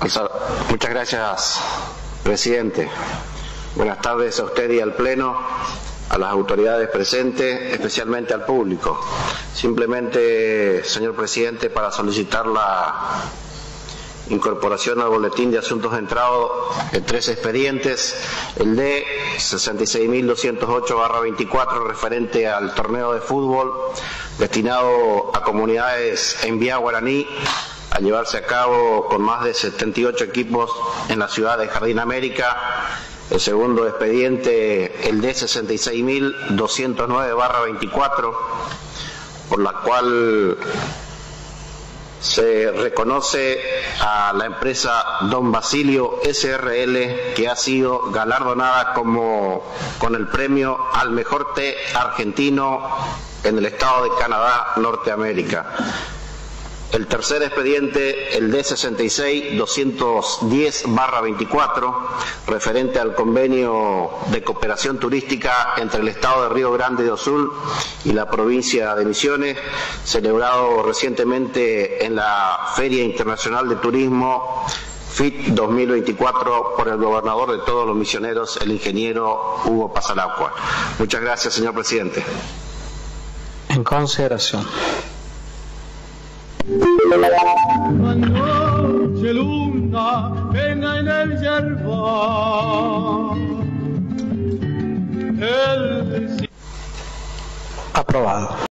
Muchas gracias, presidente. Buenas tardes a usted y al Pleno, a las autoridades presentes, especialmente al público. Simplemente, señor presidente, para solicitar la incorporación al boletín de asuntos entrados de 3 expedientes, el de 66.208/24 referente al torneo de fútbol destinado a comunidades en Vía Guaraní, a llevarse a cabo con más de 78 equipos en la ciudad de Jardín América. El segundo expediente, el de 66.209/24, por la cual se reconoce a la empresa Don Basilio SRL, que ha sido galardonada con el premio al mejor té argentino en el estado de Canadá, Norteamérica. El tercer expediente, el de 66.210/24, referente al convenio de cooperación turística entre el estado de Río Grande do Sul y la provincia de Misiones, celebrado recientemente en la Feria Internacional de Turismo FIT 2024 por el gobernador de todos los misioneros, el ingeniero Hugo Pasalacqua. Muchas gracias, señor presidente. En consideración. Anoche luna pena en el yerbal. Aprobado.